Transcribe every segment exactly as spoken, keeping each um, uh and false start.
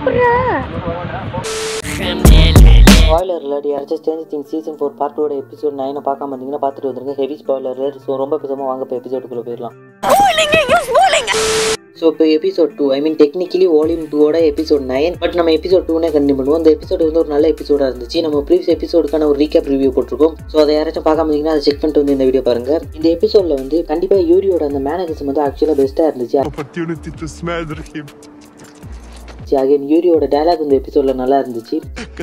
Spoiler alert, யாராச்சும் Stranger Things Season four Part two episode nine பார்க்காம இருந்தீங்கன்னா பார்த்துட்டு வந்துருங்க. Heavy spoiler alert. ஸோ ரொம்ப பேசாமல் வாங்க இப்போ எபிசோடுக்குள்ளே போயிடலாம். ஸோ இப்போ episode two I mean technically volume டூவோட எபிசோட் நைன் பட் நம்ம எபிசோட் டூனே கண்டினியூ பண்ணுவோம். இந்த எபிசோடு வந்து ஒரு நல்ல எபிசோடாக இருந்துச்சு. நம்ம ப்ரீவியஸ் எபிசோடுக்கான ஒரு ரீகேப் ரிவ்யூ போட்டிருக்கோம். ஸோ அதை யாராச்சும் பார்க்காம இருந்தீங்கன்னா அதை செக் பண்ணிட்டு வந்து இந்த வீடியோ பாருங்க. இந்த எபிசோடில் வந்து கண்டிப்பாக யூரியோட அந்த மேனரிசம் வந்து ஆக்சுவலாக பெஸ்ட்டாக இருந்துச்சு. அகைன் யூரியோட டயலாக் இந்த எபிசோட்ல நல்லா இருந்துச்சு.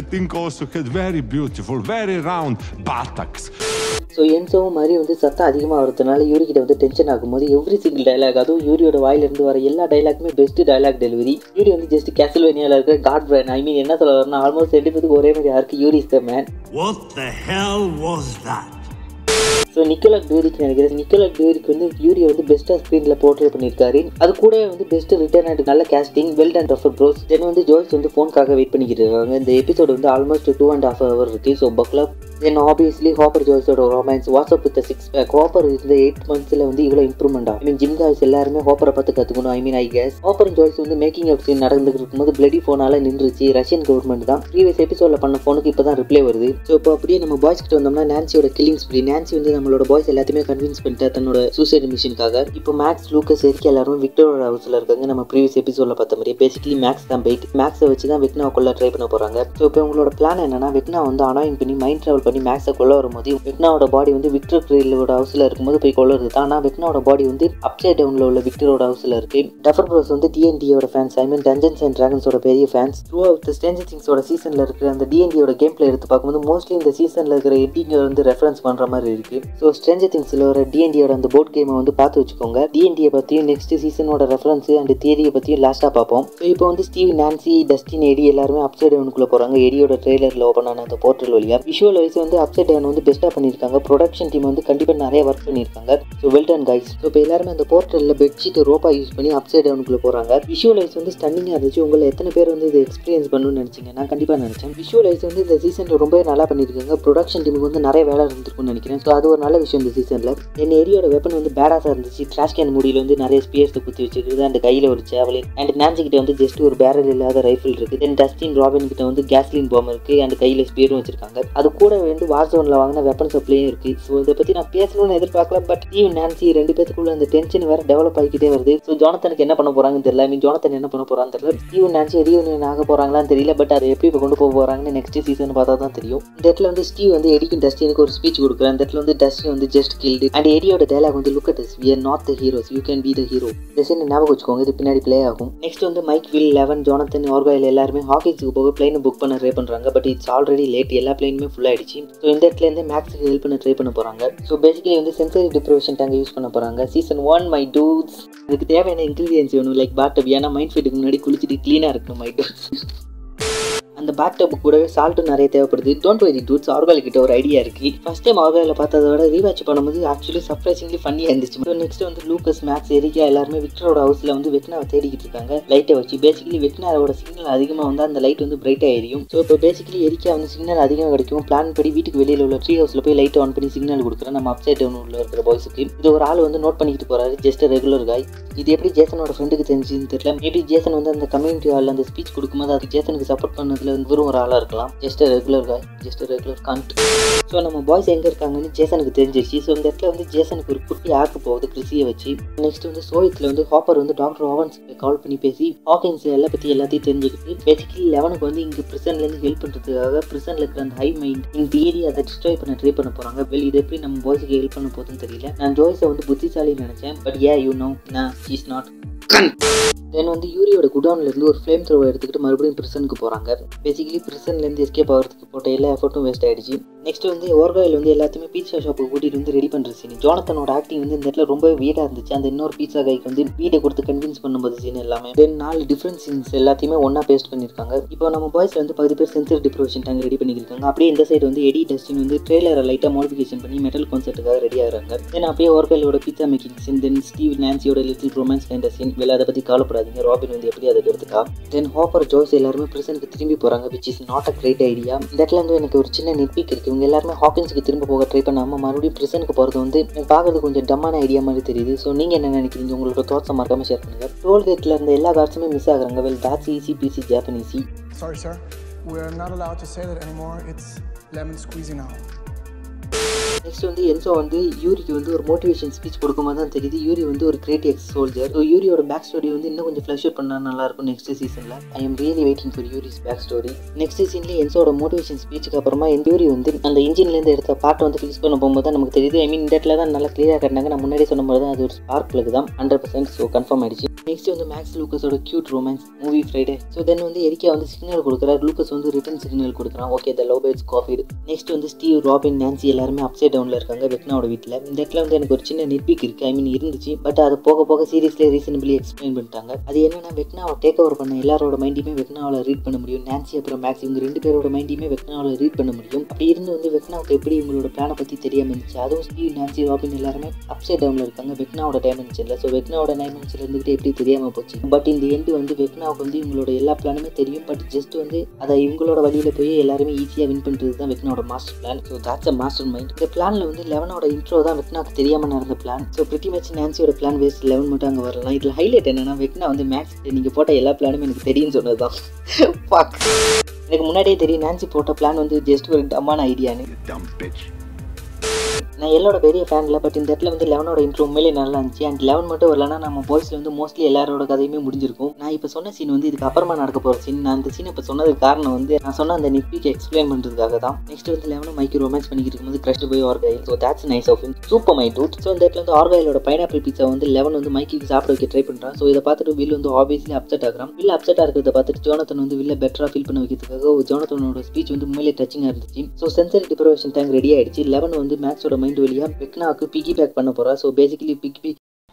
ஸோ என்சோவும் மாதிரி வந்து சத்தம் அதிகமாக வரதுனால யூரி கிட்ட வந்து டென்ஷன் ஆகும்போது எவ்ரி சிங்கிள் டைலாக் அதுவும் யூரியோட வாயிலிருந்து வர எல்லா டைலாக்குமே பெஸ்ட் டைலாக் டெலிவரி. யூரி வந்து ஜஸ்ட் கேசல்வேனியாவில் இருக்கிற காட் பிராண்ட் ஐ மீன் என்ன சொல்ல வரனா ஆல்மோஸ்ட் ரெண்டு பேருக்கு ஒரே மாதிரி யாருக்கு Yuri is the man. What the hell was that? So Nicholas டியூரிக்கு நினைக்கிறேன் நிக்கோலஸ் டியூரிக்கு வந்து யூரியை வந்து பெஸ்ட்டாக ஸ்க்ரீனில் போர்ட்ரே பண்ணியிருக்காரு. அது கூட வந்து பெஸ்ட் ரிட்டர்ன் ஆகிட்டு நல்ல casting well done Duffer bros. Then வந்து ஜோய்ஸ் வந்து ஃபோனுக்காக வெயிட் பண்ணிக்கிட்டு இருக்காங்க. இந்த எபிசோடு வந்து almost two and half hour இருக்குது. So buckle up then obviously Hopper ஜோய்ஸோட romance what's up with six pack. Hopper இந்த எயிட் மந்த்ஸில் வந்து இவ்வளோ இம்ப்ரூவ்மெண்ட் ஆகும். ஐ மீன் ஜிம் காய்ஸ் எல்லாருமே ஹாப்பரை பார்த்து கற்றுக்கணும். I mean I guess Hopper Joyce வந்து மேக்கிங் அப் சீன் நடந்துட்டு இருக்கும்போது பிளடி ஃபோனால நின்றுச்சு. ரஷ்யன் கவர்மெண்ட் தான் ப்ரீவியஸ் எபிசோடில் பண்ண ஃபோனுக்கு இப்போ தான் ரிப்ளை வருது. ஸோ இப்போ அப்படியே நம்ம பாய்ஸ் கிட்ட வந்தோம்னா நான்சியோட கில்லிங் ஸ்ப்ரீ. நான்சி வந்து நம்மளோட பாய்ஸ் எல்லாத்தையுமே கன்வின்ஸ் பண்ணிட்டு தன்னோட சூசைட் மிஷனுக்காக. இப்போ மேக்ஸ் லூக்கஸ் எரிக்கா எல்லாரும் விக்டரோட ஹவுஸ்ல இருக்காங்க. நம்ம ப்ரீவியஸ் எபிசோட்ல பார்த்த மாதிரி பேசிக்கலி மேக்ஸ் தான் பைட். மேக்ஸை வச்சு தான் வெக்னாவை கொல்ல ட்ரை பண்ண போறாங்க. ஸோ இப்போ உங்களோட பிளான் என்னன்னா வெக்னா வந்து அனாயின் பண்ணி மைண்ட் ட்ராவல் பண்ணி மேக்ஸை கொல்ல வரும்போது வெக்னாவோட பாடி வந்து விக்டர் ட்ரெயிலோட ஹவுஸ்ல இருக்கும்போது போய் கொள்ளுறது தான். ஆனால் வெக்னாவோட பாடி வந்து அப்சைட் டவுன்ல உள்ள விக்டரோட ஹவுஸ்ல இருக்கு. டஃபர் ப்ரோஸ் வந்து டிஎன்டியோட fans I mean dungeons and டிராகன்ஸோட பெரிய ஃபேன்ஸ். த்ரூ அவுட் ஸ்ட்ரேஞ்சர் திங்ஸோட சீசன்ல இருக்கிற அந்த டிஎன்டியோட கேம் பிளே எடுத்து பார்க்கும்போது மோஸ்ட்லி இந்த சீசன்ல இருக்கிற எட்டிங்க வந்து ரெஃபரன்ஸ் பண்ற மாதிரி இருக்கு. ஸோ ஸ்ட்ரேஞ்சர் திங்ஸ்ல ஒரு டிஎன்டியோட அந்த போர்ட் கேமை வந்து பார்த்து வச்சுக்கோங்க. டிஎன்டியை பற்றியும் நெக்ஸ்ட் சீசனோட ரெஃபரன்ஸ் அண்ட் தியரியை பற்றியும் லாஸ்ட்டாக பார்ப்போம். ஸோ இப்போ வந்து ஸ்டீவ் நான்சி டஸ்டின் எடி எல்லாருமே அப்சைட் டவுனுக்குள்ளே போகிறாங்க. எடியோட ட்ரெய்லரில் ஓப்பன் ஆன அந்த போர்ட்டல் வழியாக விஷுவல் வைஸ் வந்து அப்சைட் டவுன் வந்து பெஸ்ட்டாக பண்ணியிருக்காங்க. ப்ரொடக்ஷன் டீம் வந்து கண்டிப்பாக நிறைய ஒர்க் பண்ணியிருக்காங்க. So well done guys. So இப்போ எல்லாருமே அந்த போர்ட்டலில் பெட்ஷீட் ரோப்பா யூஸ் பண்ணி அப்சைட் டவுனுக்குள்ளே போகிறாங்க. விஷுவல் வைஸ் வந்து ஸ்டன்னிங்காக இருந்துச்சு. உங்களை எத்தனை பேர் வந்து இதை எக்ஸ்பீரியன்ஸ் பண்ணணும்னு நினச்சிங்க? நான் கண்டிப்பாக நினச்சேன். விஷுவல் வைஸ் வந்து இந்த சீசனில் ரொம்ப நல்லா பண்ணியிருக்காங்க. ப்ரொடக்ஷன் டீமுக்கு வந்து நிறைய வேலை இருந்திருக்கும்னு நினைக்கிறேன். ஸோ அது ஒரு நல்ல விஷயம் இந்த சீசனில். என் எரியோட வெப்பன் வந்து பேடாஸாக இருந்துச்சு. ட்ராஷ் கேன் மூடியில் வந்து நிறைய ஸ்பியர்ஸ் குத்தி வச்சிருக்குது. அந்த கையில் ஒரு சேவலின் அண்ட் நான்சி கிட்ட வந்து ஜஸ்ட் ஒரு பேரல் இல்லாத ரைஃபிள் இருக்குது. தென் டஸ்டின் ராபின் கிட்ட வந்து கேஸ்லின் பாம் இருக்குது அண்ட் கையில் ஸ்பியரும் வச்சிருக்காங்க. அது கூட வந்து வார் ஜோனில் வாங்கின வெப்பன் சப்ளையும் இருக்குது. ஸோ இதை பற்றி நான் பேசணும்னு எதிர்பார்க்கல. பட் ஸ்டீவ் நான்சி ரெண்டு பேத்துக்குள்ள அந்த டென்ஷன் வேறு டெவலப் ஆகிக்கிட்டே வருது. ஸோ ஜோனத்தனுக்கு என்ன பண்ண போகிறாங்கன்னு தெரியல. ஐ மீன் ஜோனத்தன் என்ன பண்ண போகிறான்னு தெரியல. ஸ்டீவ் நான்சி ரீயூனியன் ஆக போகிறாங்களான்னு தெரியல. பட் அதை எப்படி இப்போ கொண்டு போக போகிறாங்கன்னு நெக்ஸ்ட் சீசன் பார்த்தா தான் தெரியும். இந்த இடத்துல வந்து ஸ்டீவ் வந்து எடிக்கும் டஸ்டினுக்கு ஒரு ஸ்பீச் கொடுக்குறேன். அந்த இடத்துல வந்து டஸ்டின் வந்து ஜஸ்ட் கில்டு அண்ட் எடியோட டயலாக் வந்து look at us we are not the heroes you can be the hero. இந்த சீன் ஞாபகம் வச்சுக்கோங்க. இது பின்னாடி ப்ளே ஆகும். நெக்ஸ்ட் வந்து Mike Will Eleven Jonathan Argyle எல்லாருமே ஹாக்கிங்ஸுக்கு போக பிளைனை புக் பண்ண ட்ரை பண்ணுறாங்க. But it's already late. எல்லா பிளைனுமே ஃபுல் ஆயிடுச்சு. ஸோ இந்த இடத்துல இருந்து மேக்ஸுக்கு ஹெல்ப் பண்ண ட்ரை பண்ண போகிறாங்க. ஸோ பேசிக்கலி வந்து சென்சரி டிப்ரவேஷன் டேங்க் யூஸ் பண்ண போகிறாங்க. சீசன் ஒன் மை டூட்ஸ் இதுக்கு தேவையான இன்க்ரீடியன்ஸ் வேணும். Like bathtub. ஏன்னா மைண்ட் ஃபீட்டுக்கு முன்னாடி குளிச்சுட்டு க்ளீனாக இருக்கணும் மை டூட்ஸ். அந்த பேக்டப் கூடவே சால்ட்டும் நிறைய தேவைப்படுது. டோன்ட் வெரி டூட்ஸ் ஆர்கால் கிட்ட ஒரு ஐடியா இருக்கு. ஃபர்ஸ்ட் டைம் ஆர்காலில் பார்த்ததை விட ரீவாட்ச் பண்ணும்போது ஆக்சுவலி சர்ப்ரைசிங்லி ஃபன்னியாக இருந்துச்சு. ஸோ நெக்ஸ்ட் வந்து லூக்கஸ் மேக்ஸ் எரிக்கா எல்லாருமே விக்டரோட ஹவுஸில் வந்து வெக்னாவை தேடிக்கிட்டு இருக்காங்க லைட்டை வச்சு. பேசிக்கலி வெக்னாவோட சிக்னல் அதிகமாக வந்து அந்த லைட் வந்து பிரைட்டாக எரியும். ஸோ இப்போ பேசிக்கலி எரிக்கா வந்து சிக்னல் அதிகமாக கிடைக்கும். பிளான் படி வீட்டுக்கு வெளியில் உள்ள ட்ரீ ஹவுஸில் போய் லைட் ஆன் பண்ணி சிக்னல் கொடுக்குறேன் நம்ம அப்சைட் டவுன் உள்ள இருக்கிற பாய்ஸுக்கு. இது ஒரு ஆள் வந்து நோட் பண்ணிக்கிட்டு போறாரு. ஜஸ்ட் ரெகுலர் காய். இது எப்படி ஜேசனோட ஃப்ரெண்டுக்கு தெரிஞ்சுன்னு தெரியல. மேபி ஜேசன் வந்து அந்த கம்யூனிட்டி ஹாலில் அந்த ஸ்பீச் கொடுக்கும்போது அது ஜேசனுக்கு சப்போர்ட் பண்ணதுல வந்து வெறும் ஒரு ஆளாக இருக்கலாம். Just regular guy just regular cunt. So நம்ம பாய்ஸ் எங்கே இருக்காங்கன்னு ஜேசனுக்கு தெரிஞ்சிருச்சு. ஸோ இந்த இடத்துல வந்து ஜேசனுக்கு ஒரு குட்டி ஆக்கு போகுது கிறிஸியை வச்சு. நெக்ஸ்ட் வந்து சோயத்தில் வந்து ஹாப்பர் வந்து டாக்டர் ஓவன்ஸ்க்கு கால் பண்ணி பேசி ஹாக்கின்ஸ் எல்லாம் பற்றி எல்லாத்தையும் தெரிஞ்சுக்கிட்டு பேசிக்கலி லெவனுக்கு வந்து இங்கே ப்ரிசன்லேருந்து ஹெல்ப் பண்ணுறதுக்காக ப்ரிசனில் இருக்கிற அந்த ஹை மைண்ட் இந்த ஏரியா அதை டிஸ்ட்ராய் பண்ண ட்ரை பண்ண போகிறாங்க. வெல் இது எப்படி நம்ம பாய்ஸுக்கு ஹெல்ப் பண்ண போகுதுன்னு தெரியல. நான் ஜோய்ஸை வந்து புத்திசாலின்னு நினச்சேன். பட் ஏ யூ நோ நான் ஷீ இஸ் நாட். தென் வந்து யூரியோட குடவுன்லேருந்து ஒரு ஃப்ளேம் த்ரோவை எடுத்துக்கிட்டு மறுபடியும் பிரிசனுக்கு போகிறாங்க. பேசிக்கலி பிரிசன்லேருந்து எஸ்கேப் ஆகிறதுக்கு போட்ட எல்லா எஃபர்ட்டும் வேஸ்ட் ஆகிடுச்சு. நெக்ஸ்ட் வந்து ஓர்காயில் வந்து எல்லாத்தையுமே பீட்சா ஷாப்புக்கு கூட்டிகிட்டு வந்து ரெடி பண்ணுற சீன். ஜோனத்தனோட ஆக்டிங் வந்து இந்த இடத்துல ரொம்ப வீடாக இருந்துச்சு. அந்த இன்னொரு பீட்சா கைக்கு வந்து வீட்டை கொடுத்து கன்வின்ஸ் பண்ணும்போது சீன் எல்லாமே. தென் நாலு டிஃப்ரெண்ட் சீன்ஸ் எல்லாத்தையுமே ஒன்றா பேஸ்ட் பண்ணியிருக்காங்க. இப்போ நம்ம பாய்ஸ் வந்து பகுதி பேர் சென்சரி டிப்ரவேஷன் டேங்க் ரெடி பண்ணியிருக்காங்க. அப்படியே இந்த சைடு வந்து எடி டஸ்டின் வந்து ட்ரெய்லரை லைட்டாக மாடிஃபிகேஷன் பண்ணி மெட்டல் கான்செர்ட்டுக்காக ரெடி ஆகிறாங்க. தென் அப்படியே ஓர்காயிலோட pizza making scene. Then Steve நான்சியோட லிட்டில் ரொமான்ஸ் கைண்ட் சீன். வெளில அதை பற்றி கவலைப்படாது. கவலைப்படாதீங்க, ராபின் வந்து எப்படி அதை எடுத்துட்டா. தென் ஹாப்பர் ஜோய்ஸ் எல்லாருமே பிரிசனுக்கு திரும்பி போகிறாங்க, which is not a great idea. இந்த இடத்துல வந்து எனக்கு ஒரு சின்ன நிட்பிக் இருக்குது. இவங்க எல்லாருமே ஹாக்கின்ஸுக்கு திரும்ப போக ட்ரை பண்ணாமல் மறுபடியும் பிரிசனுக்கு போகிறது வந்து எனக்கு பார்க்கறது கொஞ்சம் டம்மான ஐடியா மாதிரி தெரியுது. ஸோ நீங்கள் என்ன நினைக்கிறீங்க? உங்களோட தாட்ஸை மறக்காமல் ஷேர் பண்ணுங்கள். டோல்கேட்டில் இருந்த எல்லா கார்ட்ஸுமே மிஸ் ஆகுறாங்க. Well that's easy peasy Japanesey. Sorry sir, we are not allowed to say that anymore. It's lemon squeezy now. Next வந்து என்சோ வந்து யூரிக்கு வந்து ஒரு மோட்டிவேஷன் ஸ்பீச் கொடுக்கும்போது தான் தெரியுது யூரி வந்து ஒரு கிரேட் எக்ஸ் சோல்ஜர். ஸோ யூரியோட பேக் ஸ்டோரி வந்து இன்னும் கொஞ்சம் ஃப்ளஷ் அவுட் பண்ணால் நல்லாயிருக்கும் நெக்ஸ்ட் சீசனில். I am really waiting for Yuri's back story. Next சீசன்லேயே என்சோட மோட்டிவேஷன் ஸ்பீச்சுக்கு அப்புறமா என் யூரி வந்து அந்த இன்ஜின்லேருந்து எடுத்த பாட்டை வந்து ஃபிக்ஸ் பண்ண போகும்போது தான் நமக்கு தெரியுது. ஐ மீன் இந்த இடத்துல தான் நல்லா கிளியராக கட்டினாங்க. நான் முன்னாடியே சொன்ன மாதிரி தான் அது ஒரு ஸ்பார்க் பிளக் தான் ஹண்ட்ரட் பர்சன்ட். ஸோ கன்ஃபார்ம் ஆயிடுச்சு. நெக்ஸ்ட் வந்து மேக்ஸ் லூக்கஸோட cute romance movie Friday. So then வந்து எரிக்கா வந்து சிக்னல் கொடுக்குறாரு, லூக்கஸ் வந்து ரிட்டன் சிக்னல் கொடுக்குறான். Okay the love birds coffee. Next வந்து ஸ்டீவ், ராபின், நான்சி எல்லாருமே அப்சைட் டவுனில் இருக்காங்க வெக்னாவோட வீட்டில். இந்த இடத்துல வந்து எனக்கு ஒரு சின்ன நிட்பிக் இருக்குது. ஐ மீன் இருந்துச்சு, பட் அது போக போக சீரியஸ்லேயே ரீசனபிளி எக்ஸ்பிளைன் பண்ணிட்டாங்க. அது என்னன்னா வெக்னாவை டேக் ஓவர் பண்ண எல்லாரோட மைண்டையுமே வெக்னாவில் ரீட் பண்ண முடியும். நான்சி அப்புறம் மேக்ஸ் இவங்க ரெண்டு பேரோட மைண்டையுமே வெக்னாவில் ரீட் பண்ண முடியும். அப்படி இருந்து வந்து வெக்னாவுக்கு எப்படி இவங்களோட பிளானை பற்றி தெரியாமல் இருந்துச்சு. அதுவும் ஸ்டீவ், நான்சி, ராபின் எல்லாருமே அப்சைட் டவுனில் இருக்காங்க வெக்னாவோட டைமென்ஷனில். ஸோ வெக்னாவோட டைமென்ஷனில் இருந்துகிட்டு எப்படி தெரியாமல் போச்சு. பட் இந்த எண்டு வந்து வெக்னாவுக்கு வந்து இவங்களோட எல்லா பிளானுமே தெரியும். பட் ஜஸ்ட் வந்து அதை இவங்களோட வழியில் போய் எல்லாருமே ஈஸியாக வின் பண்ணுறது தான் வெக்னாவோட master plan. So that's a master mind. இந்த பிளானில் வந்து லெவனோட இன்ட்ரோ தான் வெக்னாவுக்கு தெரியாமல் நடந்த பிளான். ஸோ பிரிட்டி மச் நான்சியோட பிளான் வேஸ்ட், லெவன் மட்டும் அங்கே வரலாம். இதில் ஹைலைட் என்னன்னா வெக்னா வந்து மேக்ஸ் நீங்கள் போட்ட எல்லா பிளானுமே எனக்கு தெரியும்னு சொன்னது தான். எனக்கு முன்னாடியே தெரியும் நான்சி போட்ட பிளான் வந்து ஜஸ்ட் ஒரு டம்மான ஐடியான்னு. நான் எல்லாரோட பெரிய ஃபேன் இல்லை, பட் இந்த இடத்துல வந்து லெவனோட இன்ட்ரோ உண்மையிலே நல்லா இருந்துச்சு. அண்ட் லெவன் மட்டும் வரலன்னா நம்ம பாய்ஸில் வந்து மோஸ்ட்லி எல்லாரோட கதையுமே முடிஞ்சிருக்கும். நான் இப்போ சொன்ன சீன் வந்து இதுக்கு அப்புறமா நடக்க போகிற சீன். நான் அந்த சீன் இப்போ சொன்னதுக்கு காரணம் வந்து நான் சொன்ன அந்த நிட்பிக்கை எக்ஸ்பிளைன் பண்ணுறதுக்காக தான். நெக்ஸ்ட் வந்து லெவனும் மைக்கு ரொமான்ஸ் பண்ணிக்கிட்டு இருக்கும்போது கிரஷ்ட் போய் Argyle. So that's nice of him, super my dude. So இந்த இடத்துல வந்து ஆர்காயிலோட பைனாப்பிள் பீஸா வந்து லெவன் வந்து மைக்கு சாப்பிட வைக்க ட்ரை பண்ணுறான். ஸோ இதை பார்த்துட்டு வில் வந்து ஆப்வியஸ்லி அப்செட் ஆகிறான். வில் அப்செட்டாக இருக்கிறத பார்த்துட்டு ஜோனத்தன் வந்து வில்ல பெட்டராக ஃபீல் பண்ண வைக்கிறதுக்காக ஜோனத்தனோட ஸ்பீச் வந்து உண்மையிலே டச்சிங்காக இருந்துச்சு. So sensory deprivation tank ready ஆயிடுச்சு. லெவன் வந்து மேக்ஸோட மைண்ட் வழியாக வெக்னா PiggyBack பண்ண போறா. So basically piggy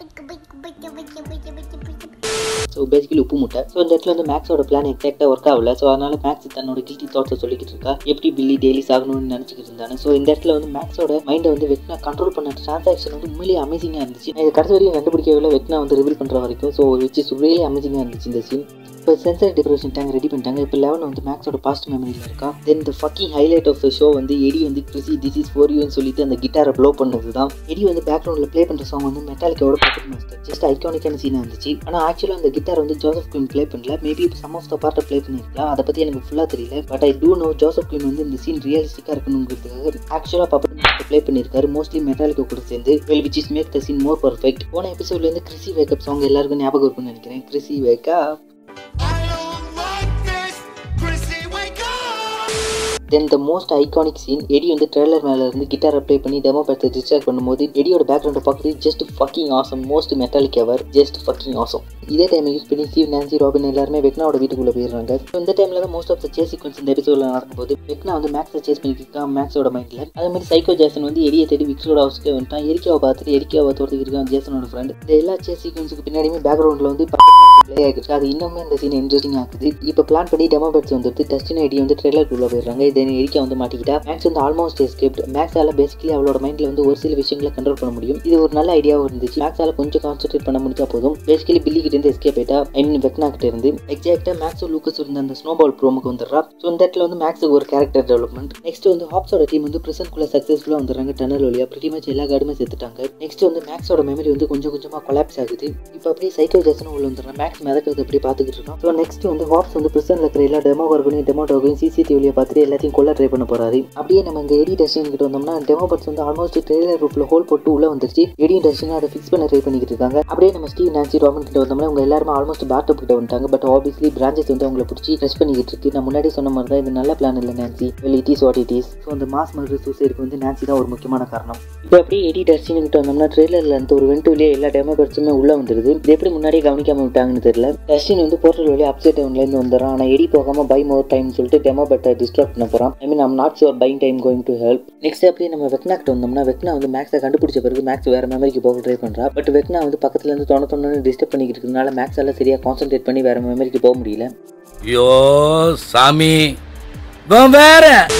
so basically உப்பு முட்டை. ஸோ இந்த இடத்துல வந்து மேக்ஸோட பிளான் எக்ஸாக்டாக ஒர்க் ஆகல. ஸோ அதனால மேக்ஸ் தன்னோட கில்ட்டி தாட்ஸை சொல்லிக்கிட்டு இருக்கா, எப்படி பில்லி டெய்லி சாகணும்னு நினச்சிக்கிட்டு இருந்தானே. ஸோ இந்த இடத்துல வந்து மேக்ஸோட மைண்டை வந்து வெக்னா கண்ட்ரோல் பண்ண டிரான்சாக்ஷன் வந்து உண்மையிலேயே அமேசிங்காக இருந்துச்சு. இது கடைசி வரையும் கண்டுபிடிக்கவில்லை வெக்னா வந்து ரிவீல் பண்ணுற வரைக்கும். ஸோ விச் இஸ் ரியலி அமேசிங்காக இருந்துச்சு இந்த சீன். இப்போ சென்சரி டிப்ரவேஷன் டேங்க் ரெடி பண்ணிட்டாங்க. இப்போ லெவன் வந்து மேக்ஸோட பாஸ்ட் மெமரியில் இருக்கா. Then the fucking highlight of the show வந்து எடி வந்து கிறிசி திஸ் இஸ் ஃபார் யூன்னு சொல்லிட்டு அந்த கிட்டாரை ப்ளோ பண்ணது தான். எடி வந்து பேக்ரவுண்டில் ப்ளே பண்ணுற சாங் வந்து மெட்டாலிக்காவோட பாக்கெட் மாஸ்டர். ஜஸ்ட் ஐகானிக்கான சீனாக இருந்துச்சு. ஆனால் ஆக்சுவலாக அந்த கிட்டார் வந்து ஜோசப் குயின் ப்ளே பண்ணல. மேபி சம் ஆஃப் த பார்ட்டை ப்ளே பண்ணியிருக்கலாம். அதை பற்றி எனக்கு ஃபுல்லாக தெரியல. But I do know Joseph Quinn வந்து இந்த சீன் ரியலிஸ்டிக்காக இருக்கணுங்கிறதுக்காக ஆக்சுவலாக பாப்பா ப்ளே பண்ணியிருக்காரு. மோஸ்ட்லி மெட்டாலிக்கா கூட சேர்ந்து. Well which is make the scene more perfect. போன எபிசோட்லேருந்து கிறிசி வேக்கப் சாங் எல்லாருக்கும் ஞாபகம் இருக்கும்னு நினைக்கிறேன். Chrissy wake up. Then the most iconic scene, Eddie வந்து ட்ரெய்லர் மேலே இருந்து கிட்டாரை ப்ளே பண்ணி டெமோ பார்த்து டிஸ்ட்ராக்ட் பண்ணும்போது எடியோட பேக்ரவுண்டை பார்க்குறது just fucking awesome. Most metallic ever, just fucking awesome. இதே டைமை யூஸ் பண்ணி ஸ்டீவ், நான்சி, ராபின் எல்லாருமே வெக்னாவோட வீட்டுக்குள்ளே போயிடுறாங்க. ஸோ இந்த டைமில் தான் most of the chase sequence இந்த எபிசோடில் நடக்கும்போது வெக்னா வந்து மேக்ஸை சேஸ் பண்ணிக்கிட்டு மேக்ஸோட மைண்டில். அதே மாதிரி சைக்கோ ஜேசன் வந்து எடியை தேடி விக்ஸோட ஹவுஸ்க்கு வந்துட்டான். எரிக்காவை பார்த்துட்டு எரிக்காவை தோர்த்துக்கிட்டு இருக்கான் ஜேசனோட ஃப்ரெண்ட். இந்த எல்லா சேஸ் சீக்வன்ஸுக்கு பின்னாடியுமே பேக்ரவுண்டில் வந்து ப்ளே ஆகிருக்கு. அது இன்னுமே இந்த சீன் இன்ட்ரெஸ்டிங் ஆகுது. இப்போ பிளான் பண்ணி டெமோ பேட்ஸ் வந்துட்டு டஸ்டின் ஐடி வந்து ட்ரெய்லருக்குள்ளே போயிடுறாங்க. இதை எரிக்கா வந்து மாட்டிக்கிட்டா. மேக்ஸ் வந்து ஆல்மோஸ்ட் எஸ்கேப்ட். மேக்ஸால பேசிக்கலி அவளோட மைண்டில் வந்து ஒரு சில விஷயங்களை கண்ட்ரோல் பண்ண முடியும். இது ஒரு நல்ல ஐடியாவும் இருந்துச்சு. மேக்ஸால கொஞ்சம் கான்சென்ட்ரேட் பண்ண முடிஞ்சா போதும். பேசிக்கலி பில்லி கிட்ட இருந்து எஸ்கேப் ஆயிட்டா. ஐ மீன் வெக்னா கிட்ட இருந்து. எக்ஸாக்டா மேக்ஸோ லூக்கஸ் இருந்த அந்த ஸ்னோபால் ப்ரோமுக்கு வந்துடுறா. ஸோ இந்த இடத்துல வந்து மேக்ஸுக்கு ஒரு கேரக்டர் டெவலப்மெண்ட். நெக்ஸ்ட் வந்து ஹாப்ஸோட டீம் வந்து பிரிசன்குள்ள சக்ஸஸ்ஃபுல்லாக வந்துடுறாங்க. டனல் வழியா பிரிட்டி மச் எல்லா கார்டுமே செத்துட்டாங்க. நெக்ஸ்ட் வந்து மேக்ஸோட மெமரி வந்து கொஞ்சம் கொஞ்சமாக கொலாப்ஸ் ஆகுது. இப்போ அப்படியே சைக்கோ ஜேசனும் உள்ள வந்துடுறான். மேக்ஸ் மிதக்கிறது அப்படி பார்த்துக்கிட்டு இருக்கான். ஸோ நெக்ஸ்ட் வந்து ஹாப்ஸ் வந்து பிரிசன்ல இருக்கிற எல்லா டெமோ கார்கனையும் டெமோ டாகையும் சிசிடிவியை பார்த்துட்டு எல்லாத்தையும் கொல்ல ட்ரை பண்ண போறாரு. அப்படியே நம்ம இங்கே எடி டஸ்டின் கிட்ட வந்தோம்னா டெமோ பட்ஸ் வந்து ஆல்மோஸ்ட் ட்ரெய்லர் ரூப்ல ஹோல் போட்டு உள்ள வந்துருச்சு. எடி டஸ்டின் அதை ஃபிக்ஸ் பண்ண ட்ரை பண்ணிக்கிட்டு இருக்காங்க. அப்படியே நம்ம ஸ்டீவ், நான்சி, ராபின் கிட்ட வந்தோம்னா அவங்க எல்லாருமே ஆல்மோஸ்ட் பேட்டப் கிட்ட வந்துட்டாங்க. பட் ஆப்வியஸ்லி பிரான்ச்சஸ் வந்து அவங்களை பிடிச்சி ட்ரெஸ் பண்ணிக்கிட்டு இருக்கு. நான் முன்னாடி சொன்ன மாதிரி தான் இது நல்ல பிளான் இல்லை Nancy. Well it is what it is. So அந்த மாஸ் மர்டர் சூசைடுக்கு வந்து நான்சி தான் ஒரு முக்கியமான காரணம். இப்போ அப்படியே எடி டஸ்டின் கிட்ட வந்தோம்னா ட்ரெய்லர்ல இருந்து ஒரு வென்ட்டுலேயே எல்லா டெமோ பட்ஸுமே உள்ள வந்துருது. இது எப்படி முன்னாடியே கவனிக்காம விட்டாங்கன்னு தெரியல. டஸ்டின் வந்து போர்ட்டல் வழியாக அப்செட் டவுன்லேருந்து வந்துடுறான். ஆனால் எடி போகாம பை மோர் டைம் சொல்லிட்டு டெமோ பட்டை டிஸ்ட்ராக்ட் பண்ண போகிறான். I mean I'm not sure buying time going to help. நெக்ஸ்ட் அப்படியே நம்ம வெக்னா கிட்ட வந்தோம்னா வெக்னா வந்து மேக்ஸை கண்டுபிடிச்ச பிறகு மேக்ஸ் வேற மெமரிக்கு போக ட்ரை பண்ணுறா. பட் வெக்னா வந்து பக்கத்துல இருந்து தொண்ணு தொண்ணு டிஸ்டர்ப் பண்ணிக்கிட்டு இருக்கனால மேக்ஸால சரியா கான்சென்ட்ரேட் பண்ணி வேற மெமரிக்கு போக முடியல. ஐயோ சாமி வேற.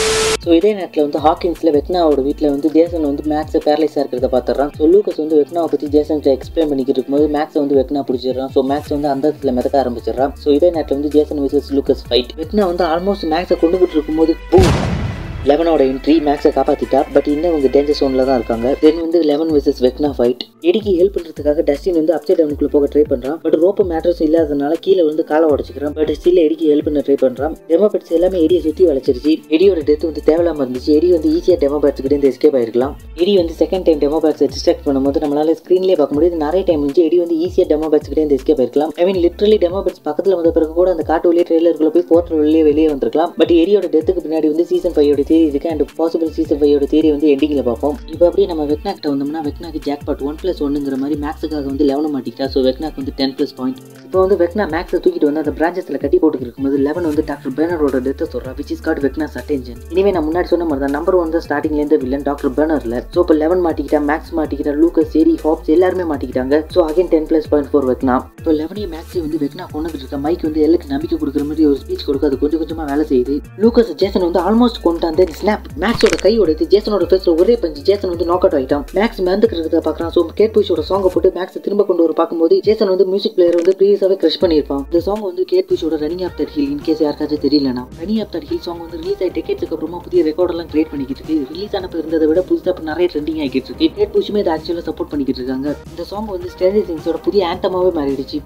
ஸோ இதே நேரத்தில் வந்து ஹாக்கின்ஸில் வெக்னாவோட வீட்டில் வந்து ஜேசன் வந்து மேக்ஸை பேரலைஸாக இருக்கிறத பார்த்துறான். ஸோ லூக்கஸ் வந்து வெக்னாவை பற்றி ஜேசன்கிட்ட எக்ஸ்பிளைன் பண்ணிக்கிட்டு இருக்கும்போது மேக்ஸை வந்து வெக்னா பிடிச்சிடறான். ஸோ மேக்ஸ் வந்து அந்த இடத்துல மிதக்க ஆரம்பிச்சிடறான். ஸோ இதே நேரத்தில் வந்து Jason versus Lucas fight. Vecna வந்து ஆல்மோஸ்ட் மேக்ஸை கொண்டுகிட்டு இருக்கும்போது லெவனோட என்ட்ரி மேக்ஸை காப்பாற்றிட்டா. பட் இன்னும் அவங்க டேஞ்சர் சோனில் தான் இருக்காங்க. தென் வந்து லெவன் விசஸ் வெக்னா ஃபைட். எடிக்கு ஹெல்ப் பண்ணுறதுக்காக டஸ்டின் வந்து அப்சைட் டவுனுக்குள்ள போக ட்ரை பண்ணுறான். பட் ரோப்பு மேட்ரஸ் இல்லாதனால கீழே வந்து காலை உடச்சிக்கிறான். பட் ஸ்டில் எடிக்கு ஹெல்ப் பண்ண ட்ரை பண்ணுறான். டெமோ பேட்ஸ் எல்லாமே எடியை சுற்றி வளைச்சிருச்சு. எடியோட டெத் வந்து தேவையில்லாமல் இருந்துச்சு. எடி வந்து ஈஸியாக டெமோ பேட்ஸ் கிட்ட எஸ்கேப் ஆயிருக்கலாம். எடி வந்து செகண்ட் டைம் டெமோ பேட்ஸை டிஸ்ட்ராக்ட் பண்ணும்போது நம்மளால ஸ்க்ரீன்லேயே பார்க்க முடியுது. நிறைய டைம் வந்து எடி வந்து ஈஸியாக டெமோ பேட்ஸ் கிட்ட எஸ்கேப் ஆயிருக்கலாம். I mean literally demo bats பக்கத்தில் வந்த பிறகு கூட அந்த காட்டு வழியே ட்ரெயிலருக்குள்ள போய் போர்ட்டல் வெளியே வெளியே வந்திருக்கலாம். பட் எடியோட டெத்துக்கு பின்னாடி வந்து சீசன் ஃபைவ் ஓட தேரி இருக்கு. அண்ட் சீசன் ஃபைவ் ஓட தேரி வந்து எண்டிங்ல பார்ப்போம். இப்போ அப்படியே நம்ம வெக்னா கிட்ட வந்தோம்னா வெக்னாக்கு ஜாக்பாட் ஒன் பிளஸ் ஒன்னுங்கிற மாதிரி மேக்ஸுக்காக வந்து லெவன் மாட்டிக்கிட்டா. ஸோ வெக்னாக்கு வந்து டென் பிளஸ் பாயிண்ட். இப்போ வந்து வெக்னா மேக்ஸை தூக்கிட்டு வந்து அந்த பிரான்ச்சஸ்ல கட்டி போட்டு இருக்கும்போது லெவன் வந்து டாக்டர் பேனரோட டெத்தை சொல்றா. Which is got Vecna's attention. இனிமே நான் முன்னாடி சொன்ன மாதிரி தான் நம்பர் ஒன் தான் ஸ்டார்டிங்ல இருந்து வில்லன் டாக்டர் பேனர்ல. ஸோ இப்போ லெவன் மாட்டிக்கிட்டா, மேக்ஸ் மாட்டிக்கிட்டா, லூக்கஸ், எடி, ஹாப்ஸ் எல்லாருமே மாட்டிக்கிட்டாங்க. So again ten plus point four Vecna. இப்போ லெவனையும் மேக்ஸை வந்து வெக்னா கொண்டுகிட்டு இருக்க. மைக் வந்து எல்லுக்கு நம்பிக்கை கொடுக்குற மாதிரி ஒரு ஸ்பீச் கொடுக்க அது கொஞ்சம் கொஞ்சமா வேலை செய்யுது. லூக்கஸ் ஜேசன் வந்து ஆல்மோஸ்ட் கொண்டாந்து ஸ்னாப் மேக்ஸோட கையோட ஜேசனோட ஃபேஸ்ல ஒரே பஞ்சு. ஜேசன் வந்து நாக் அவுட் ஆயிட்டான். மேக்ஸ் மறந்துக்கிறத பார்க்கறான். ஸோ கேட் புஷோட சாங்கை போட்டு மேக்ஸ் திரும்ப கொண்டு வர பார்க்கும்போது ஜேசன் வந்து மியூசிக் பிளேயர் வந்து ப்ரீவியஸாவே கிரஷ் பண்ணியிருப்பான். இந்த சாங் வந்து கேட் புஷோட running of that hill. In case யாருக்காச்சும் தெரியலனா running of that hill song வந்து ரிலீஸ் ஆகி டெக்கேட்ஸ்க்கு அப்புறமா புதிய ரெக்கார்ட் எல்லாம் கிரியேட் பண்ணிக்கிட்டு இருக்கு. ரிலீஸ் ஆனப்ப இருந்ததை விட புதுசாக நிறைய ட்ரெண்டிங் ஆகிட்டு இருக்கு. கேட் புஷுமே இதை ஆக்சுவலாக சப்போர்ட் பண்ணிக்கிட்டு இருக்காங்க. இந்த சாங் வந்து ஸ்ட்ரேஞ்சர் திங்ஸோட புதிய ஆண்டமாவே மாறிடுச்சு.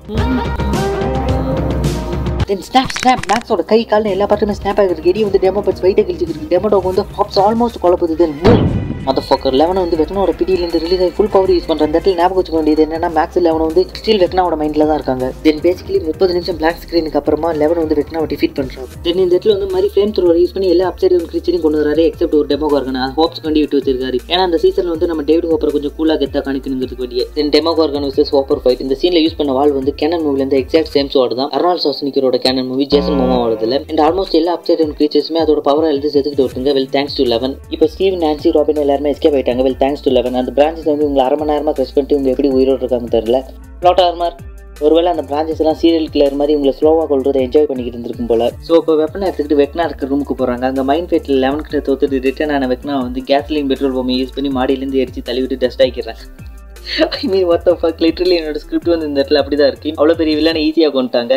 தென் ஸ்னாப் ஸ்னாப் மேக்ஸோட கை கால்னு எல்லா பாட்டுமே ஸ்னாப் ஆகிருக்கு. எடி வந்து டெமோ பட்ஸ் வெயிட்டை கழிச்சிட்டு இருக்கு. டெமோ டாக் வந்து ஹாப்ஸ் ஆல்மோஸ்ட் குழப்புது. தென் மொத்த ஃபோக்கர் லெவனை வந்து வெக்னாவோட பிடியிலேருந்து ரிலீஸ் ஆகி ஃபுல் பவர் யூஸ் பண்ணுற அந்த இடத்துல ஞாபகம் வச்சுக்க வேண்டியது என்னன்னா மேக்ஸ் லெவன் வந்து ஸ்டில் வெக்னாவோட மைண்டில் தான் இருக்காங்க. தென் பேசிக்கலி முப்பது நிமிஷம் பிளாக் ஸ்க்ரீனுக்கு அப்புறமா லெவன் வந்து வெக்னாவை டிஃபீட் பண்ணுறாங்க. தென் இந்த இடத்துல வந்து மாதிரி ஃப்ளேம் த்ரோவர் யூஸ் பண்ணி எல்லா அப்சைட் டவுன் கிரீச்சரையும் கொண்டு வராரு. எக்ஸப்ட் ஒரு டெமோ கார்கன் ஹோப்ஸ் கண்டி விட்டு வச்சிருக்காரு. ஏன்னா அந்த சீசனில் வந்து நம்ம டேவிட் ஹோப்பரை கொஞ்சம் கூலாக கெத்தாக காணிக்கணுங்கிறதுக்கு வேண்டிய. Then demogorgon versus Hopper fight. இந்த சீனில் யூஸ் பண்ண வால் வந்து கேனன் மூவிலேருந்து எக்ஸாக்ட் சேம் ஸ்வாட் தான். அர்னால்ட் ஷ்வார்ஸ்நெக்கரோட கேனன் மூவி ஜேசன் மோமோ வருதுல. அண்ட் ஆல்மோஸ்ட் எல்லா அப்சைட் டவுன் கிரீச்சர்ஸுமே அதோட பவரை எழுதி சேர்த்துக்கிட்டு வருங்க. Well thanks to Eleven. இப்போ ஸ்டீவ், நான்சி, ராபின் எல்லாருமே எஸ்கேப் ஆயிட்டாங்க. Well thanks to Eleven. அந்த பிரான்ச்சஸ் வந்து உங்களை அரை மணி நேரமாக கிரஷ் பண்ணிட்டு உங்க எப்படி உயிரோடு இருக்காங்க தெரியல. பிளாட் ஆர்மர் ஒருவேளை அந்த பிரான்ச்சஸ் எல்லாம் சீரியல் கிளர் மாதிரி உங்களை ஸ்லோவாக கொள்றதை என்ஜாய் பண்ணிக்கிட்டு இருந்திருக்கும் போல. ஸோ இப்போ வெப்பனை எடுத்துக்கிட்டு வெக்னா இருக்கிற ரூமுக்கு போகிறாங்க. அங்கே மைண்ட் ஃபைட்டில் லெவன் கிட்ட தோத்துட்டு ரிட்டர்ன் ஆன வெக்னா வந்து கேஸ்லின் பெட்ரோல் பொம்மை யூஸ் பண்ணி மாடியிலேருந்து எரிச்சு தள்ளிவிட்டு டஸ்ட் ஆகிக்கிறாங்க. I mean what the fuck, literally என்னோட ஸ்கிரிப்ட் வந்து இந்த இடத்துல அப்படி தான் இருக்கு. அவ்வளோ பெரிய வில்லனை ஈஸியாக கொண்டுட்டாங்க.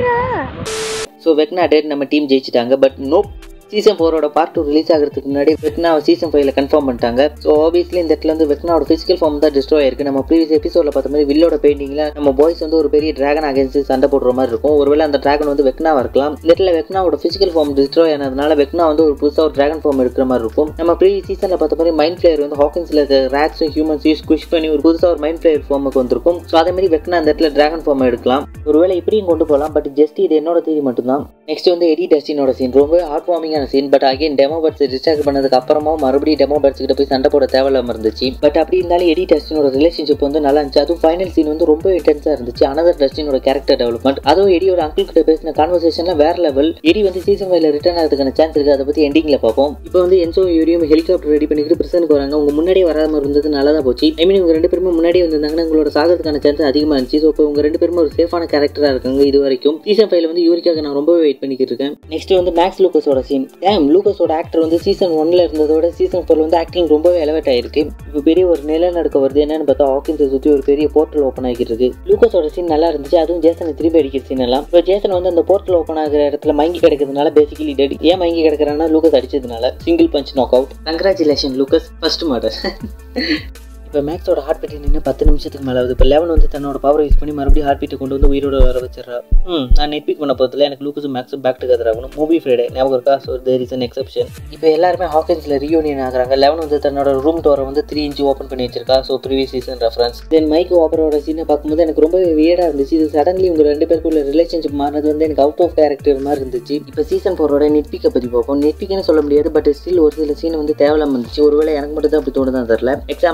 ஸோ வெக்னா டேட் நம்ம டீம் ஜெயிச்சிட்டாங்க. பட் நோ சீசன் ஃபோரோட பார்ட் டூ ரிலீஸ் ஆகிறதுக்கு முன்னாடி வெக்னா சீசன் ஃபைவ்ல கன்ஃபார்ம் பண்ணிட்டாங்க. ஸோ ஆப்வியஸ்லி இந்த இடத்துல வந்து வெக்னாவோட ஃபிசிக்கல் ஃபார்ம் தான் டிஸ்ட்ராய் ஆயிருக்கு. நம்ம ப்ரீவியஸ் எபிசோட்ல பார்த்த மாதிரி வில்லோட பெயிண்டிங்ல நம்ம பாய்ஸ் வந்து ஒரு பெரிய டிராகன் அகேன்ஸ்ட் சண்டை போடுற மாதிரி இருக்கும். ஒருவேளை அந்த டிராகன் வந்து வெக்னாவா இருக்கலாம். இந்த இடத்துல வெக்னாவோட ஃபிசிக்கல் ஃபார்ம் டிஸ்ட்ராய் ஆனதுனால வெக்னா வந்து ஒரு புதுசாக ஒரு டிராகன் ஃபார்ம் எடுக்கிற மாதிரி இருக்கும். நம்ம ப்ரீவியஸ் சீசன்ல பார்த்த மாதிரி மைண்ட் ஃபிளேயர் வந்து ஹாக்கின்ஸ்ல ரேக்ஸும் ஹியூமன்ஸையும் ஸ்குஷ் பண்ணி ஒரு புதுசாக ஒரு மைண்ட் ஃபிளேயர் ஃபார்முக்கு வந்திருக்கும். ஸோ அதே மாதிரி வெக்னா அந்த இடத்துல டிராகன் ஃபார்ம் எடுக்கலாம். ஒருவேளை இப்படியும் கொண்டு போகலாம். பட் ஜஸ்ட் இது என்னோட தேதி மட்டும்தான். நெக்ஸ்ட் வந்து எடி டஸ்டினோட சீன் ரொம்ப ஹார்ட் வார்மிங்கான scene. But again demobats distract பண்ணதுக்கு அப்புறமா மறுபடியும் டெமோ பட்ஸ் கிட்ட போய் சண்டை போட தேவையில்லாம இருந்துச்சு. பட் அப்படி இருந்தாலும் எடி டஸ்டினோட ரிலேஷன்ஷிப் வந்து நல்லா இருந்துச்சு. அதுவும் ஃபைனல் சீன் வந்து ரொம்ப இன்டென்ஸா இருந்துச்சு. அனதர் டஸ்டினோட கேரக்டர் டெவலப்மெண்ட், அதுவும் எடியோட அங்கிள் கிட்ட பேசின கான்வர்சேஷன்ல வேற லெவல். எடி வந்து சீசன் ஃபைவ்ல ரிட்டர்ன் ஆகிறதுக்கான சான்ஸ் இருக்கு. அதை பத்தி எண்டிங்ல பார்ப்போம். இப்போ வந்து என்சோ யூரியும் ஹெலிகாப்டர் ரெடி பண்ணிட்டு பிரிசனுக்கு வராங்க. உங்க முன்னாடியே வராம இருந்தது நல்லதா போச்சு. ஐ மீன் உங்க ரெண்டு பேருமே முன்னாடியே வந்திருந்தாங்கன்னா உங்களோட சாகிறதுக்கான சான்ஸ் அதிகமா இருந்துச்சு. ஸோ இப்போ உங்க ரெண்டு பேருமே ஒரு சேஃபான கேரக்டரா இருக்காங்க இது வரைக்கும். சீசன் ஃபைவ்ல வந்து யூரிக்காக நான் ரொம்பவே வெயிட் பண்ணிக்கிட்டு இருக்கேன். நெக்ஸ்ட் வந்து மேக்ஸ் லூக்கஸோட சீன். டேம், லூக்கஸோட ஆக்டர் வந்து சீசன் ஒன்ல இருந்ததோட சீசன் ஃபோர்ல வந்து ஆக்டிங் ரொம்பவே எலவேட் ஆயிருக்கு. இப்போ பெரிய ஒரு நிலநடுக்க வருது. என்னன்னு பார்த்தா ஹாக்கின்ஸை சுற்றி ஒரு பெரிய போர்ட்டல் ஓப்பன் ஆகிட்டு இருக்கு. லூக்கஸோட சீன் நல்லா இருந்துச்சு. அதுவும் ஜேசனை திருப்பி அடிக்கிற சீன் எல்லாம். இப்போ ஜேசன் வந்து அந்த போர்ட்டல் ஓப்பன் ஆகிற இடத்துல மயங்கி கிடக்கிறதுனால பேசிக்கலி டெட். ஏன் மயங்கி கிடக்கிறான்னா லூக்கஸ் அடிச்சதுனால. Single punch knock out. Congratulation Lucas, first murder. இப்போ மேக்ஸோட ஹார்ட் பீட் நின்று பத்து நிமிஷத்துக்கு மேலே ஆகுது. இப்போ லெவன் வந்து தன்னோட பவர் யூஸ் பண்ணி மறுபடியும் ஹார்ட் பீட்டை கொண்டு வந்து உயிரோட வர வச்சிடறா. ம் நான் நெட் பீக் பண்ண போகிறதுல எனக்கு லூக்கஸும் மேக்ஸும் பேக் டுகெதர் ஆகணும். மூவி ஃப்ரைடே ஞாபகம் இருக்கா? So there is an exception. இப்போ எல்லாருமே ஹாக்கின்ஸில் ரீயூனியன் ஆகுறாங்க. லெவன் வந்து தன்னோட ரூம் டோரை வந்து த்ரீ இன்ச்சு ஓப்பன் பண்ணி வச்சிருக்கா. So previous season reference. Then Mike ஓப்பரோட சீனை பார்க்கும்போது எனக்கு ரொம்ப வியர்டாக இருந்துச்சு. இது சடன்லி உங்கள் ரெண்டு பேருக்குள்ள ரிலேஷன்ஷிப் மாறினது வந்து எனக்கு அவுட் ஆஃப் கேரக்டர் மாதிரி இருந்துச்சு. இப்போ சீசன் ஃபோரோட நெட் பீக்கை பற்றி பார்ப்போம். நெட் பீக்னு சொல்ல முடியாது. பட் ஸ்டில் ஒரு சில சீன் வந்து தேவையில்லாம இருந்துச்சு. ஒருவேளை எனக்கு மட்டும் தான் அப்படி தோணுதான் தெரியல. எக்ஸாம்பிளாக எடி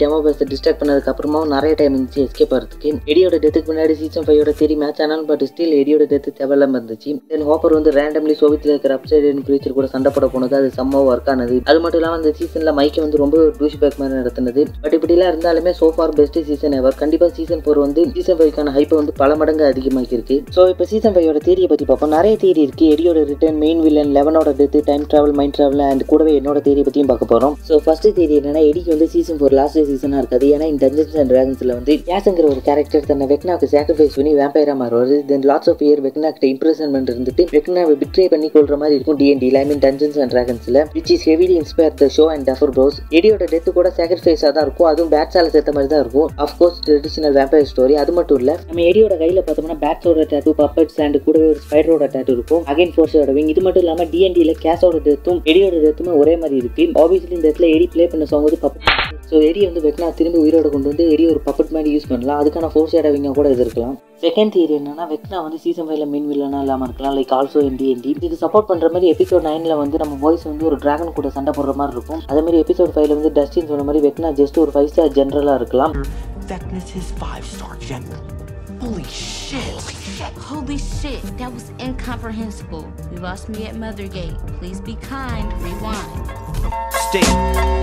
டெமோ பேஸை டிஸ்ட்ராக்ட் பண்ணதுக்கு அப்புறமா நிறைய டைம் இருந்துச்சு எஸ்கேப் ஆகிறதுக்கு. எடியோட டெத்துக்கு முன்னாடி சீசன் ஃபைவோட தேரி மேட்ச் ஆனாலும் பட் ஸ்டில் எடியோட டெத்து தேவையில்லாம இருந்துச்சு. தென் ஹாப்பர் வந்து ரேண்டம்லி சோவியத்தில் இருக்கிற அப்சைட் டவுன் கிரீச்சர் கூட சண்டை போட போனது அது செம்ம ஒர்க் ஆனது. அது மட்டும் இல்லாமல் அந்த சீசன்ல மைக்கை வந்து ரொம்ப டூஷ் பேக் மாதிரி நடத்தினது. பட் இப்படிலாம் இருந்தாலுமே so far best season ever. கண்டிப்பா சீசன் ஃபோர் வந்து சீசன் ஃபைவ்க்கான ஹைப்பை வந்து பல மடங்கு அதிகமாக்கி இருக்கு. ஸோ இப்போ சீசன் ஃபைவோட தியரியை பத்தி பார்ப்போம். நிறைய தியரி இருக்கு. எடியோட ரிட்டர்ன், மெயின் வில்லன், லெவனோட death, time travel, mind travel and கூடவே என்னோட தியரி பத்தியும் பார்க்க போறோம். ஸோ ஃபர்ஸ்ட் தியரி என்னன்னா, எடிக்கு வந்து சீசன் ஃபோர் லாஸ்ட் சீசனா இருக்காது. ஏன்னா இந்த டஞ்சன்ஸ் அண்ட் டிராகன்ஸ்ல வந்து கேஸ்ங்கிற ஒரு கேரக்டர் தன்னை வெக்னாக்கு சாக்ரிஃபைஸ் பண்ணி வேம்பயரா மாறுவாரு. தென் லாட்ஸ் ஆஃப் இயர் வெக்னாக்கிட்ட இம்ப்ரெஷன்மெண்ட் இருந்துட்டு வெக்னாவை பிட்ரே பண்ணி கொள்ற மாதிரி இருக்கும் DnD I mean dungeons and டிராகன்ஸ்ல, which is heavily inspire the show and Duffer Bros. எடியோட டெத் கூட சாக்ரிஃபைஸா தான் இருக்கும். அதுவும் பேட்ஸால சேர்த்த மாதிரி தான் இருக்கும். Of course traditional vampire story. அது மட்டும் இல்ல, நம்ம எடியோட கையில பார்த்தோம்னா பேட்ஸோட டாட்டூ, பப்பட்ஸ் அண்ட் கூடவே ஒரு ஸ்பைடரோட டாட்டூ இருக்கும். அகைன் ஃபோர்ஸோட விங். இது மட்டும் இல்லாம டிஎன்டில கேஸோட டெத்தும் எடியோட டெத்துமே ஒரே மாதிரி இருக்கு. ஆப்வியஸ்லி இந்த இடத்துல எடி பிளே பண்ண சாங் வந்து பப்பட். ஸோ எடி வந்து வெக்னா திரும்பி உயிரோட கொண்டு வந்து எடி ஒரு பப்பட் மாதிரி யூஸ் பண்ணலாம். அதுக்கான ஃபோர்ஸ் விங்க கூட இது இருக்கலாம். செகண்ட் தியரி என்னன்னா, வெக்னா வந்து சீசன் ஃபைவ்ல மெயின் வில்லனா இல்லாம இருக்கலாம். Like also in DnD. இது சப்போர்ட் பண்ற மாதிரி எபிசோட் நைன்ல வந்து நம்ம வாய்ஸ் வந்து ஒரு டிராகன் கூட சண்டை போடுற மாதிரி இருக்கும். அதே மாதிரி எபிசோட் ஃபைவ்ல வந்து டஸ்டின் சொன்ன மாதிரி வெக்னா ஜஸ்ட் ஒரு ஃபைவ் ஸ்டார் ஜெனரலா இருக்கலாம். Vecna's his five-star general. Holy shit! Holy shit, that was incomprehensible. You lost me at Mothergate. Please be kind. Rewind. Still,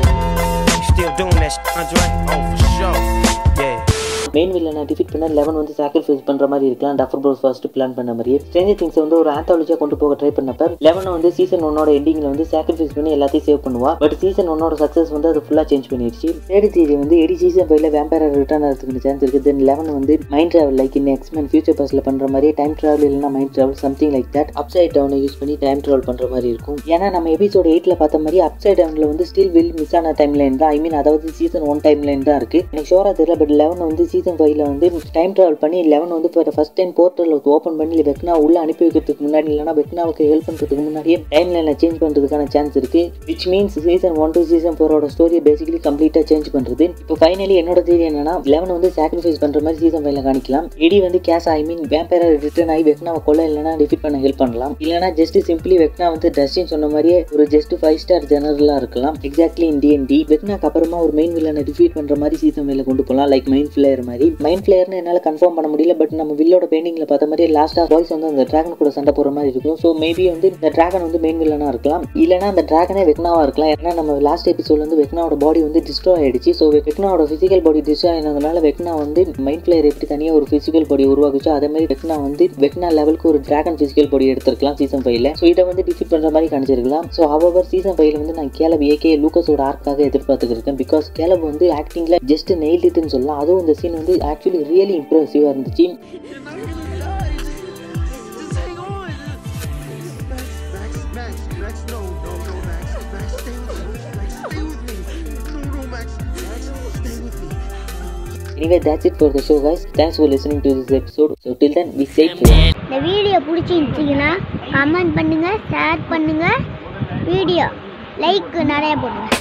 you still doing that shit, Andre? Oh, for sure. Yeah. Main வில்லனை defeat பண்ண Eleven வந்து sacrifice பண்ற மாதிரி இருக்கலாம். Tougher pros first plan பண்ண மாதிரி Stranger things வந்து ஒரு ஆந்தாலஜியா கொண்டு போக ட்ரை பண்ணப்ப லெவனை வந்து சீசன் ஒன்னோட எண்டிங்ல வந்து சாக்ரிஃபைஸ் பண்ணி எல்லாத்தையும் சேவ் பண்ணுவா. பட் சீசன் ஒன்னோட சக்சஸ் வந்து அது ஃபுல்லா சேஞ்ச் பண்ணிடுச்சு. தேர்ட் தியரி வந்து எடி சீசன் ஃபைவ்ல வேம்பயரா ரிட்டர்ன் ஆகிறதுக்கு சான்ஸ் இருக்கு. தென் லெவன் வந்து mind travel like in X Men future பாஸ்ட்ல பண்ற மாதிரி டைம் டிராவல் இல்லைன்னா mind travel something like that upside டவுனை யூஸ் பண்ணி டைம் டிராவல் பண்ற மாதிரி இருக்கும். ஏன்னா நம்ம எபிசோட் எயிட்ல பார்த்த மாதிரி அப்சைட் டவுன்ல வந்து ஸ்டில் வில் மிஸ் ஆன டைம் லைன் தான். ஐ மீன் அதாவது சீசன் ஒன் டைம் லைன் தான் இருக்கு. எனக்கு ஷோரா தெரியல. பட் லெவன் வந்து சீசன் ஃபைவ்ல வந்து டைம் டிராவல் பண்ணி லெவன் வந்து இப்போ ஃபர்ஸ்ட் டைம் போர்ட்டல் ஓப்பன் பண்ணி வெக்னா உள்ள அனுப்பி வைக்கிறதுக்கு முன்னாடி இல்லைனா வெக்னாவுக்கு ஹெல்ப் பண்ணுறதுக்கு முன்னாடியே டைம் லைனை சேஞ்ச் பண்ணுறதுக்கான சான்ஸ் இருக்கு. Which means season one to season ஃபோரோட ஸ்டோரியை பேசிக்கலி கம்ப்ளீட்டாக சேஞ்ச் பண்ணுறது. இப்போ ஃபைனலி என்னோட தியரி என்னன்னா, லெவன் வந்து சாக்ரிஃபைஸ் பண்ணுற மாதிரி சீசன் ஃபைவ்ல காணிக்கலாம். எடி வந்து கேஸ் ஐ மீன் வேம்பயரா ரிட்டர்ன் ஆகி வெக்னாவை கொள்ள இல்லைனா டிஃபீட் பண்ண ஹெல்ப் பண்ணலாம். இல்லைனா ஜஸ்ட் சிம்பிளி வெக்னா வந்து டஸ்டின் சொன்ன மாதிரியே ஒரு ஜஸ்ட் ஃபைவ் ஸ்டார் ஜெனரலா இருக்கலாம். எக்ஸாக்ட்லி இன் டிஎன்டி வெக்னாக்கு அப்புறமா ஒரு மெயின் வில்லனை டிஃபீட் பண்ற மாதிரி சீசன் ஃபைவ்ல கொண்டு போகலாம். லைக் மைண்ட் ஃபிளேயர் மாதிரி. மைண்ட் ஃபிளேயர் என்னால் கன்ஃபார்ம் பண்ண முடியல. பட் நம்ம வில்லோட பெயிண்டிங்ல பார்த்த மாதிரி லாஸ்டா வாய்ஸ் வந்து அந்த டிராகன் கூட சண்டை போற மாதிரி இருக்கும். ஸோ மேபி வந்து இந்த டிராகன் வந்து மெயின் வில்லனா இருக்கலாம். இல்லைனா அந்த டிராகனே வெக்னாவா இருக்கலாம். ஏன்னா நம்ம லாஸ்ட் எபிசோட்ல வந்து வெக்னாவோட பாடி வந்து டிஸ்ட்ராய் ஆயிடுச்சு. ஸோ வெக்னாவோட பிசிக்கல் பாடி டிஸ்ட்ராய் ஆனதுனால வெக்னா வந்து மைண்ட் ஃபிளேயர் எப்படி தனியாக ஒரு பிசிக்கல் பாடி உருவாக்குச்சோ அதே மாதிரி வெக்னா வந்து வெக்னா லெவலுக்கு ஒரு டிராகன் பிசிக்கல் பாடி எடுத்திருக்கலாம் சீசன் ஃபைவ்ல. ஸோ இதை வந்து டிஃபீட் பண்ற மாதிரி காணிச்சிருக்கலாம். ஸோ ஹவவர் சீசன் ஃபைவ்ல வந்து நான் கேலப் ஏகே லூக்கஸோட ஆர்க்காக எதிர்பார்த்துருக்கேன். பிகாஸ் கேலப் வந்து ஆக்டிங்ல ஜஸ்ட் நெயில் இட்னு சொல்லலாம். அதுவும் இந்த சீன் வந்து ஆக்சுவலி ரியலி இம்ப்ரெசிவா இருந்துச்சு. Anyway, that's it for the show, guys. Thanks for listening to this episode. So till then, we say இந்த வீடியோ பிடிச்சிருந்துச்சிங்கன்னா கமெண்ட் பண்ணுங்க, ஷேர் பண்ணுங்க, வீடியோ லைக் நிறைய போடுங்க.